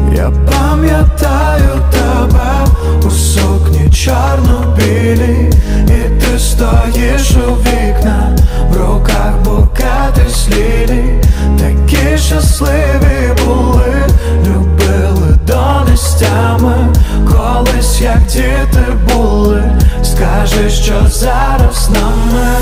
Я пам'ятаю тебе у сукні чорно-білій, і ти стоїш у вікна, в руках букети з лілій. Такі щасливі були, любили до нестями, колись як діти були. Скажи, що зараз нами.